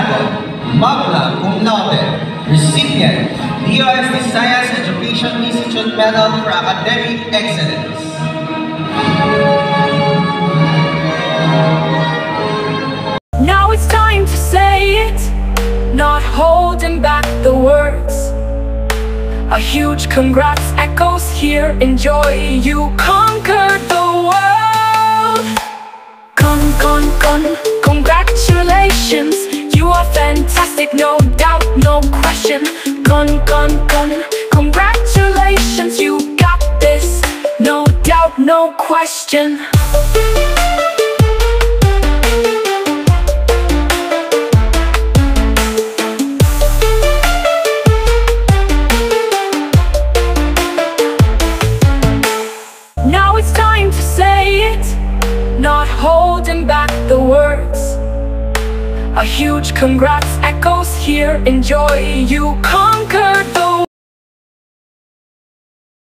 NALAGON, MAGNA, cum laude, recipient, DOST Science Education Institute Medal for Academic Excellence. Now it's time to say it, not holding back the words. A huge congrats echoes here, enjoy, you conquered the world. Congratulations, you are fantastic, no doubt, no question. Congratulations, you got this, no doubt, no question. Now it's time to say it, not holding back the words. A huge congrats echoes here, enjoy, you